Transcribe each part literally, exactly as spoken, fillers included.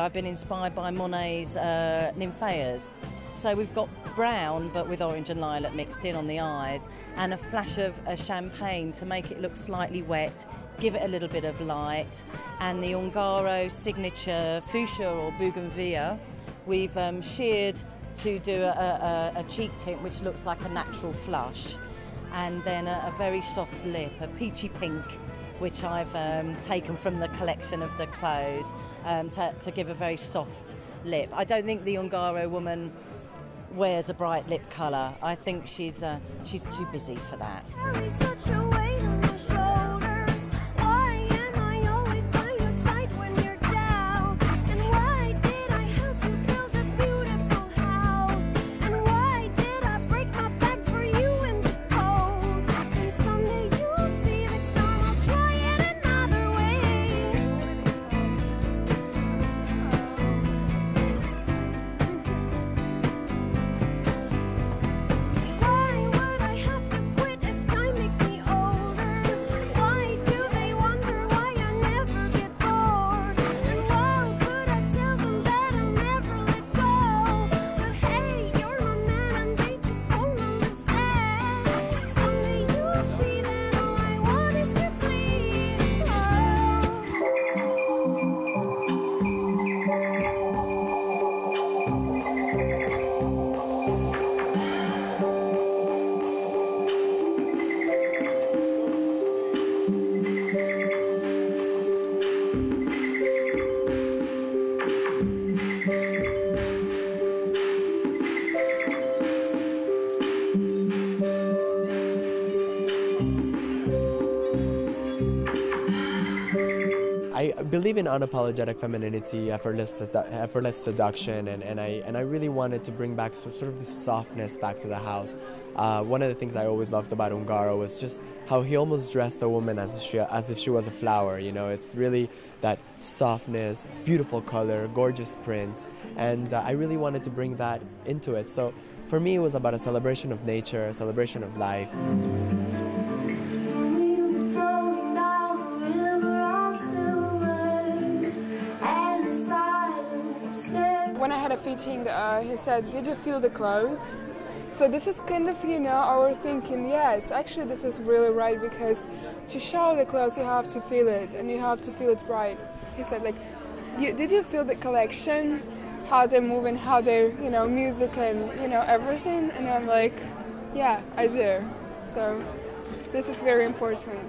I've been inspired by Monet's uh, Nymphaeas. So we've got brown, but with orange and lilac mixed in on the eyes, and a flash of a champagne to make it look slightly wet, give it a little bit of light. And the Ungaro signature fuchsia or bougainvillea, we've um, sheared to do a, a, a cheek tint which looks like a natural flush, and then a, a very soft lip, a peachy pink, which I've um, taken from the collection of the clothes um, to, to give a very soft lip. I don't think the Ungaro woman wears a bright lip colour. I think she's uh, she's too busy for that. I believe in unapologetic femininity, effortless, effortless seduction, and, and, I, and I really wanted to bring back so, sort of this softness back to the house. Uh, one of the things I always loved about Ungaro was just how he almost dressed a woman as if she, as if she was a flower. You know, it's really that softness, beautiful color, gorgeous print, and uh, I really wanted to bring that into it. So for me, it was about a celebration of nature, a celebration of life. When I had a fitting, uh, he said, "Did you feel the clothes?" So this is kind of, you know, our thinking, yes, actually this is really right, because to show the clothes you have to feel it, and you have to feel it right. He said, like, you, did you feel the collection, how they move and how they, you know, music and, you know, everything? And I'm like, yeah, I do. So this is very important.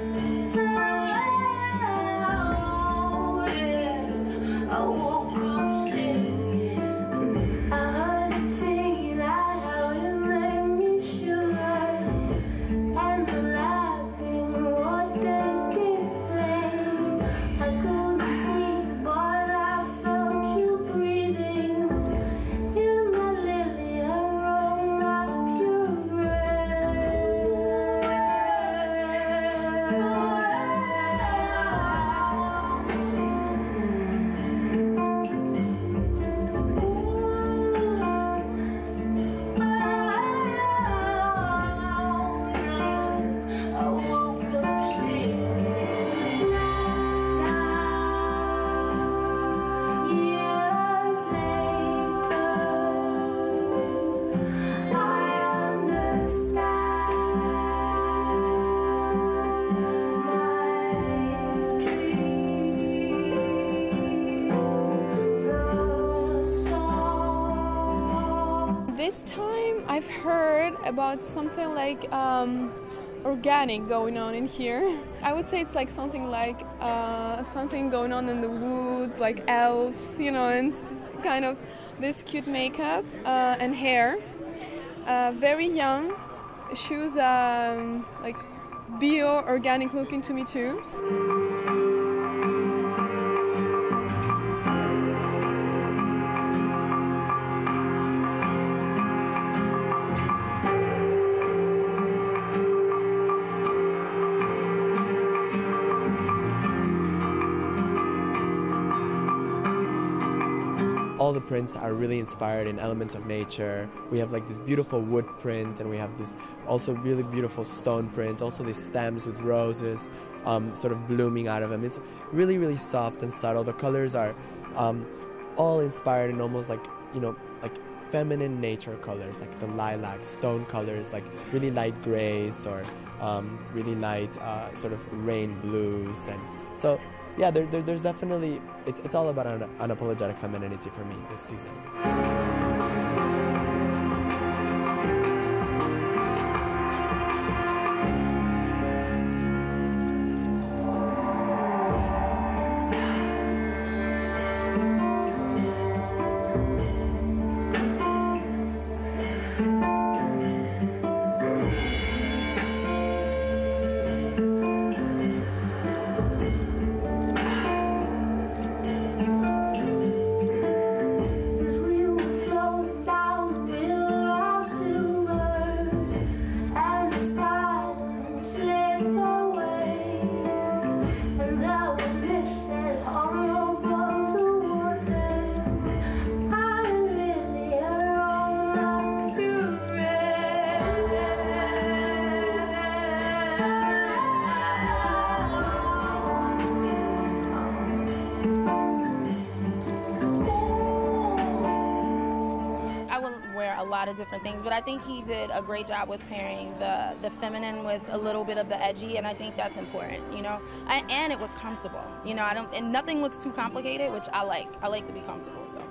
This time I've heard about something like um, organic going on in here. I would say it's like something like uh, something going on in the woods, like elves, you know, and kind of this cute makeup uh, and hair. Uh, very young, shoes um, like bio organic looking to me too. All the prints are really inspired in elements of nature. We have like this beautiful wood print, and we have this also really beautiful stone print, also these stems with roses um, sort of blooming out of them. It's really, really soft and subtle. The colors are um, all inspired in almost like, you know, like feminine nature colors, like the lilac, stone colors, like really light grays or um, really light uh, sort of rain blues. And so, yeah, there, there, there's definitely, it's, it's all about un- unapologetic femininity for me this season. Of different things, but I think he did a great job with pairing the the feminine with a little bit of the edgy, and I think that's important, you know. I, and it was comfortable, you know. I don't, and nothing looks too complicated, which I like. I like to be comfortable, so.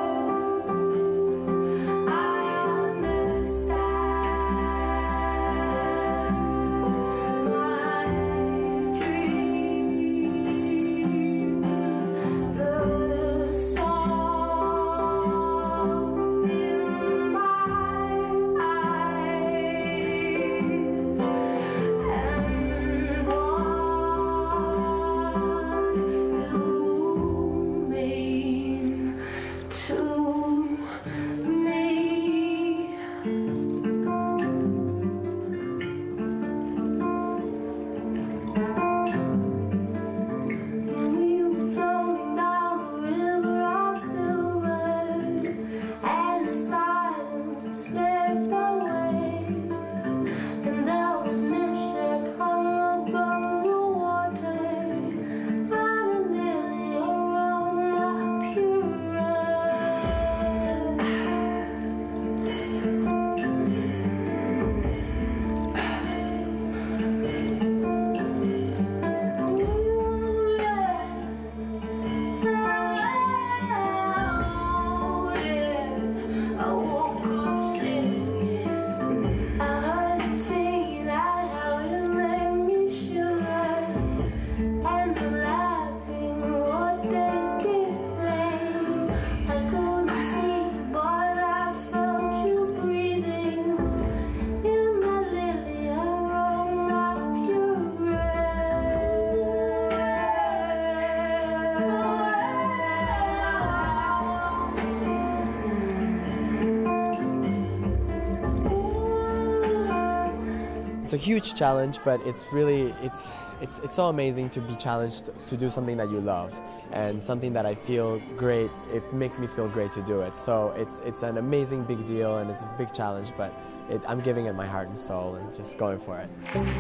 It's a huge challenge, but it's really, it's, it's, it's so amazing to be challenged to do something that you love and something that I feel great. It makes me feel great to do it. So it's, it's an amazing big deal and it's a big challenge, but it, I'm giving it my heart and soul and just going for it.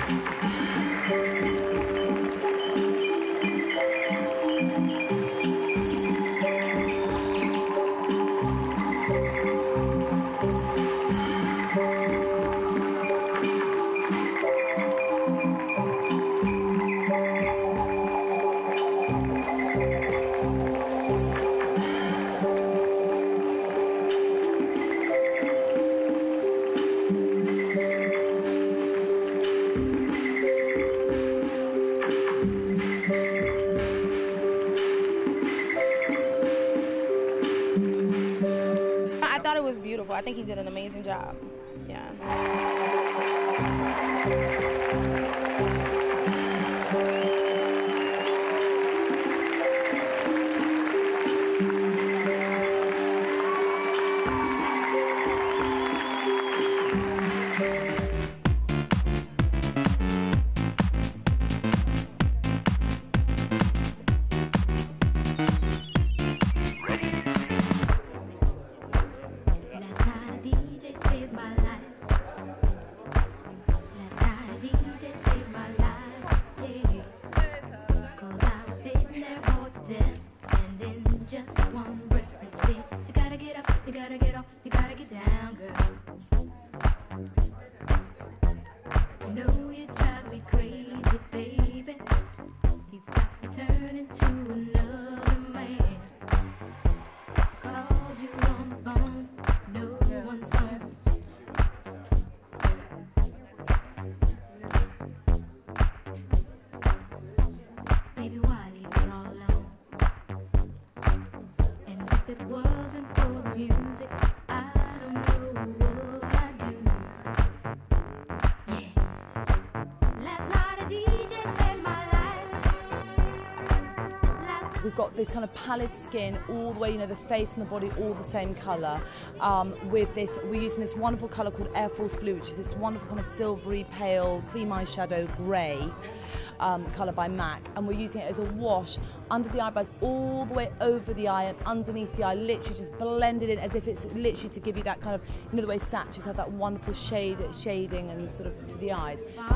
Beautiful. I think he did an amazing job. Yeah. D J saved my life. Last night D J We've got this kind of pallid skin all the way, you know, the face and the body all the same colour. Um, with this, we're using this wonderful colour called Air Force Blue, which is this wonderful kind of silvery, pale, cream eyeshadow grey um, colour by MAC. And we're using it as a wash under the eyebrows, all the way over the eye and underneath the eye, literally just blended in as if it's literally to give you that kind of, you know, the way statues have that wonderful shade, shading and sort of to the eyes.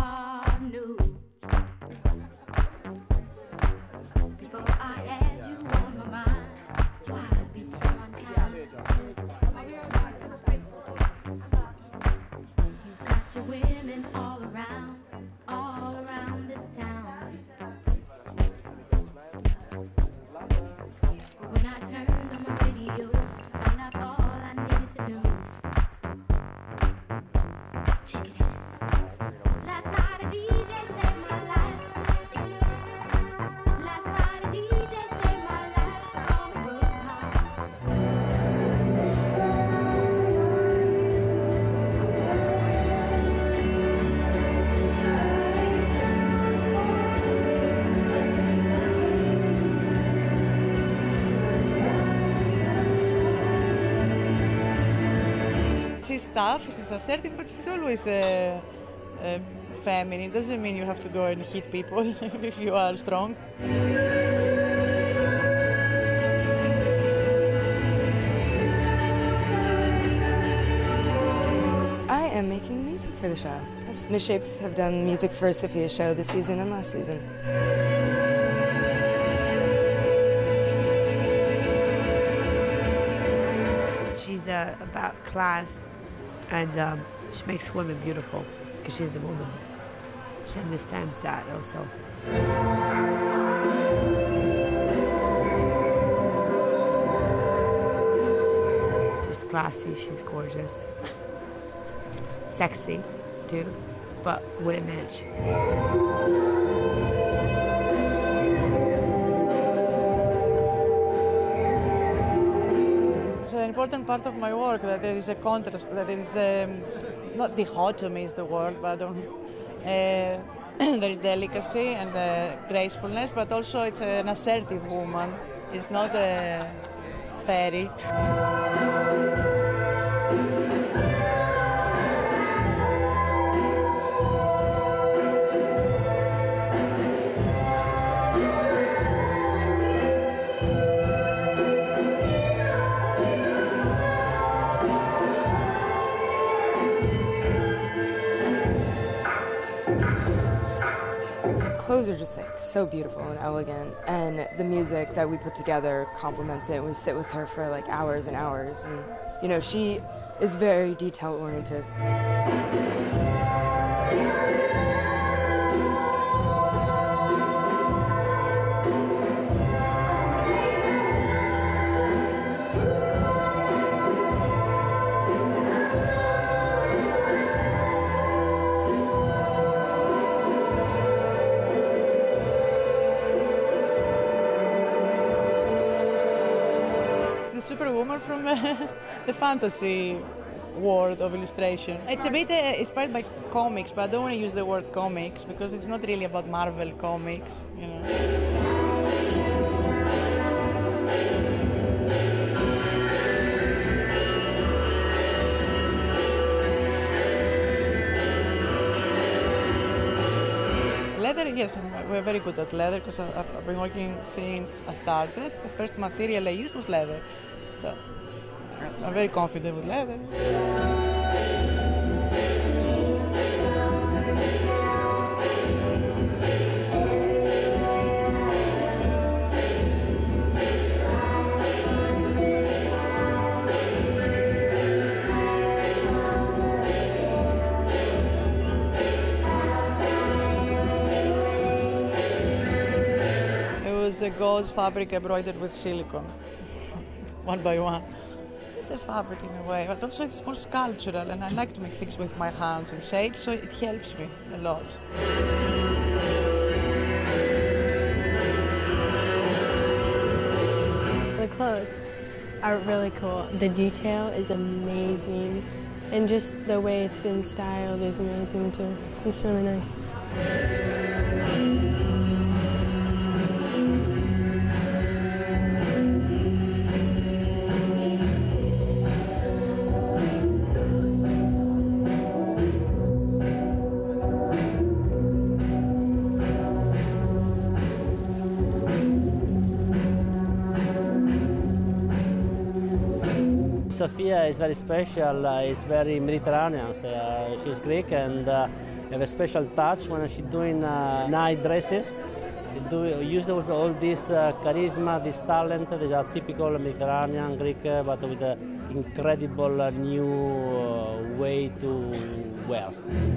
She's tough, she's assertive, but she's always uh, uh, feminine. Doesn't mean you have to go and hit people if you are strong. I am making music for the show. Misshapes have done music for Sophia's show this season and last season. She's uh, about class, and um, she makes women beautiful because she's a woman. She understands that also. She's classy, she's gorgeous, sexy too, but with an edge. An important part of my work that there is a contrast, that there is um, not dichotomy is the word, but um, uh, there is delicacy and uh, gracefulness, but also it's an assertive woman. It's not a fairy. Clothes are just like so beautiful and elegant, and the music that we put together complements it. We sit with her for like hours and hours, and you know, she is very detail oriented. Superwoman from uh, the fantasy world of illustration. It's a bit uh, inspired by comics, but I don't want to use the word comics because it's not really about Marvel comics, you know. Leather, yes, we're very good at leather because I've been working since I started. The first material I used was leather, so I'm very confident with leather. a gauze fabric embroidered with silicone, one by one. It's a fabric in a way, but also it's more sculptural, and I like to make things with my hands and shape, so it helps me a lot. The clothes are really cool. The detail is amazing, and just the way it's been styled is amazing too. It's really nice. Sofia is very special, uh, is very Mediterranean. So, uh, she's Greek and uh, have a special touch when she's doing uh, night dresses. She do, use all, all this uh, charisma, this talent that are typical Mediterranean Greek, uh, but with an incredible uh, new uh, way to wear.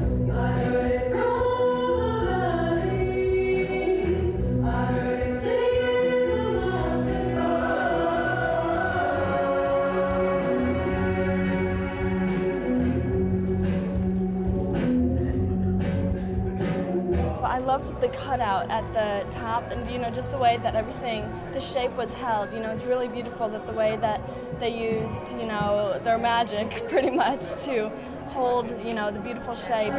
I loved the cutout at the top, and you know, just the way that everything, the shape was held. You know, it's really beautiful that the way that they used, you know, their magic pretty much to hold, you know, the beautiful shape.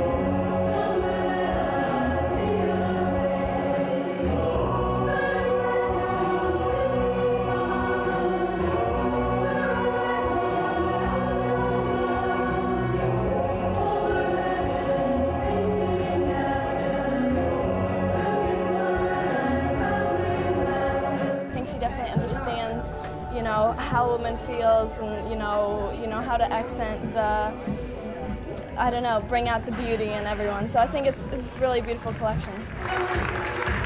You know, how a woman feels, and you know, you know how to accent the, I don't know, bring out the beauty in everyone. So I think it's, it's a really beautiful collection.